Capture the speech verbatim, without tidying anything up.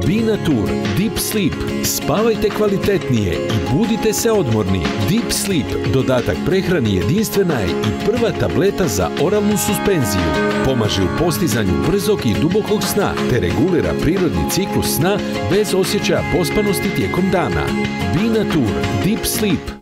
Binatur Deep Sleep. Spavajte kvalitetnije i budite se odmorni. Deep Sleep, dodatak prehrani, jedinstvena je i prva tableta za oralnu suspenziju. Pomaže u postizanju brzog i dubokog sna, te regulira prirodni ciklus sna bez osjećaja pospanosti tijekom dana. Binatur Deep Sleep.